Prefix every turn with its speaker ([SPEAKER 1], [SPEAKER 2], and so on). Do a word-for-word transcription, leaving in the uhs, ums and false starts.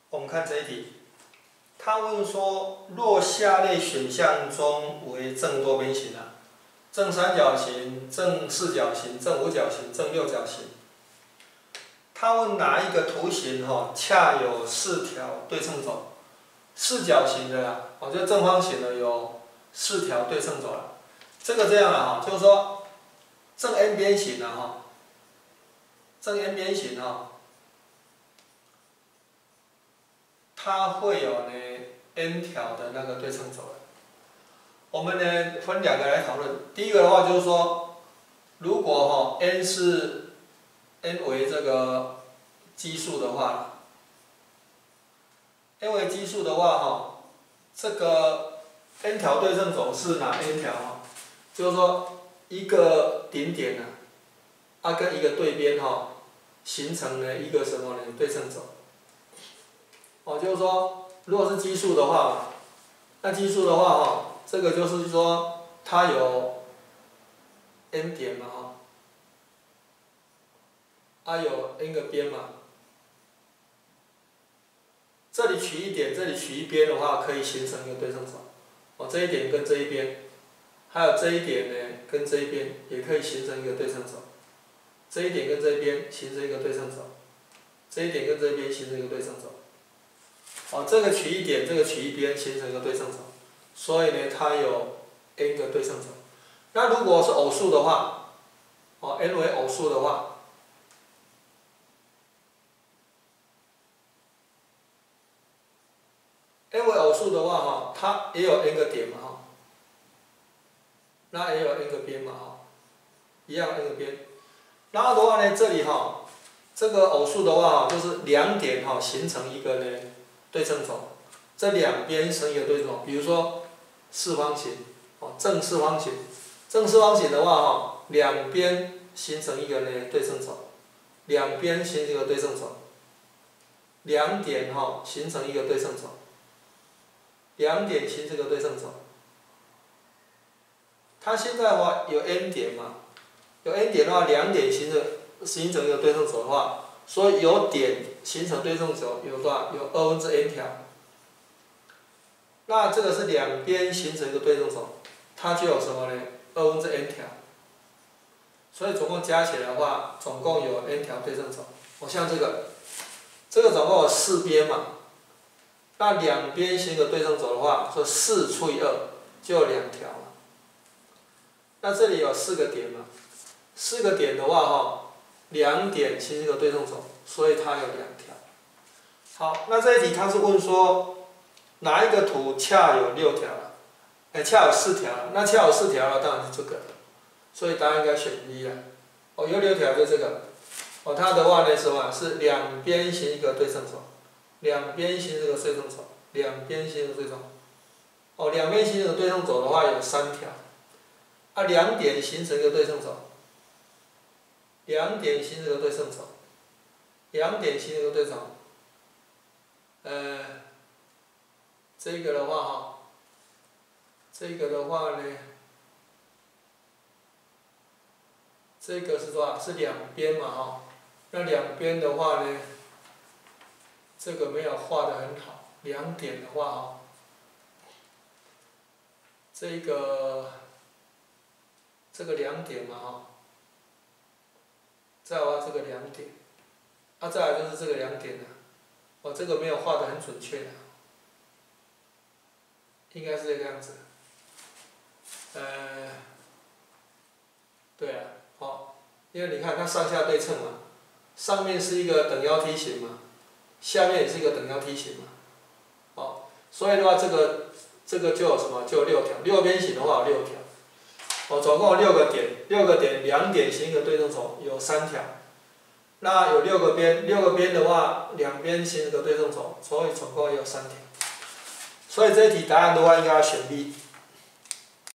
[SPEAKER 1] 我们看这一题，他问说，若下列选项中为正多边形啊，正三角形、正四角形、正五角形、正六角形，他问哪一个图形哈、哦、恰有四条对称轴？四角形的啦，我觉得正方形的有四条对称轴了。这个这样了哈，就是说正 n 边形的哈，正 n 边形哈，它会有呢 n 条的那个对称轴。我们呢分两个来讨论。第一个的话就是说，如果哈 n 是 n 为这个奇数的话 ，n 为奇数的话哈，这个 n 条对称轴是哪 n 条哈？就是说一个顶点呢，啊跟一个对边哈，形成了一个什么呢对称轴？哦，就是说如果是奇数的话，那奇数的话哈。这个就是说，它有 n 点嘛哈，啊有 n 个边嘛，这里取一点，这里取一边的话，可以形成一个对称轴。哦，这一点跟这一边，还有这一点呢，跟这一边也可以形成一个对称轴。这一点跟这一边形成一个对称轴，这一点跟这一边形成一个对称轴。哦，这个取一点，这个取一边，形成一个对称轴。所以呢，它有 n 个对称轴。那如果是偶数的话，哦 ，n 为偶数的话，n 为偶数的话哈，它也有 n 个点嘛哈，那也有 n 个边嘛哈，一样 n 个边。然后的话呢，这里哈，这个偶数的话哈，就是两点哈形成一个呢对称轴，这两边成一个对称轴，比如说。四方形，哦，正四方形，正四方形的话哈，两边形成一个呢对称轴，两边形成一个对称轴，两点哈形成一个对称轴，两点形成一个对称轴。它现在的话有 n 点嘛，有 n 点的话，两点形成形成一个对称轴的话，所以有点形成对称轴有多少？有二分之 n 条。那这个是两边形成一个对称轴，它就有什么呢？二分之 n 条。所以总共加起来的话，总共有 n 条对称轴。我、哦、像这个，这个总共有四边嘛，那两边形个对称轴的话，说四除以二就有两条嘛。那这里有四个点嘛，四个点的话哈，两点形成一个对称轴，所以它有两条。好，那这一题它是问说。哪一个图恰有六条了？哎，恰有四条了。那恰有四条了，当然是这个了。所以答案应该选一了。哦，有六条就这个。哦，它的话呢是什么？是两边形一个对称轴，两边形这个对称轴，两边形的对称。哦，两边形的对称轴的话有三条。啊，两点形成一个对称轴，两点形成一个对称轴，两点形成一个对称。呃。这个的话哈，这个的话呢，这个是多少？是两边嘛哈，那两边的话呢，这个没有画得很好，两点的话哈，这个这个两点嘛哈，再画这个两点，啊再来就是这个两点了，哦这个没有画得很准确的。应该是这个样子，呃，对啊，好、哦，因为你看它上下对称嘛，上面是一个等腰梯形嘛，下面也是一个等腰梯形嘛，哦，所以的话这个这个就有什么？就有六条，六边形的话有六条，哦，总共有六个点，六个点两点形一个对称轴有三条，那有六个边，六个边的话两边形一个对称轴，所以总共有三条。所以这一题答案的话，应该要选 B。